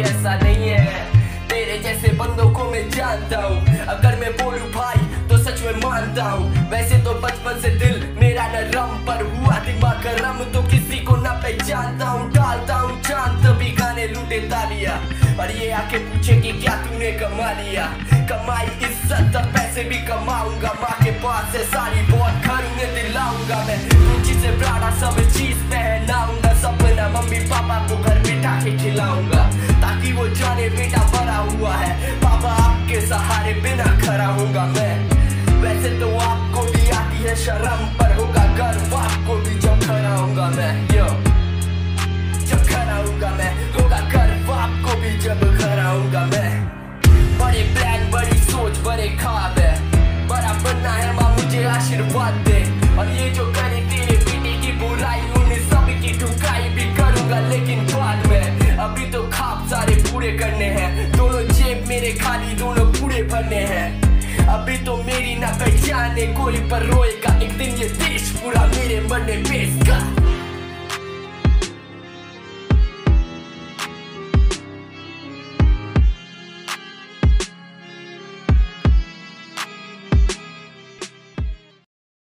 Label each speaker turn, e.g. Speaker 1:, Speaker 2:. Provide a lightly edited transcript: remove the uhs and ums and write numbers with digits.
Speaker 1: ऐसा नहीं है। तेरे जैसे बंदों को मैं जानता हूँ, अगर मैं बोलूं भाई तो सच में मानता हूँ। वैसे तो बचपन से दिल मेरा नरम, पर हुआ दिमाग गरम तो किसी को ना पहचानता हूँ। डालता हूँ चांद तभी गाने लूटे तालियां, और ये आके पूछे कि क्या तूने कमा लिया। कमाई इज्जत और पैसे भी कमाऊंगा, माँ के पास से सारी बहुत घर उन्हें दिलाऊंगा। मैं रुचि से प्राणा सब चीज पहनाऊंगा, सपना मम्मी पापा को घर बिठा के खिलाऊंगा, ताकि वो जाने बेटा बड़ा हुआ है, पापा आपके सहारे बिना खड़ा हूँगा मैं। वैसे तो आपको भी आती है शर्म, पर होगा गर्व आपको भी जब खड़ा हूँगा मैं। यो जब खड़ा हूँगा मैं, होगा गर्व आपको भी जब खड़ा हूँगा मैं। बड़े प्लान बड़ी सोच बड़े ख्वाब है, बड़ा बनना है माँ मुझे आशीर्वाद दे। और ये जो करे तेरे बेटे की बुराई उन्हें सब की ठुकाई भी करूँगा, लेकिन बाद में अभी तो ख्वाब सारे पूरे करने हैं। दोनों जेब मेरे खाली दोनों पूरे भरने हैं। अभी तो मेरी ना पहचाने कोई पर रोएगा, एक दिन ये देश पूरा मेरे मरने पे इसका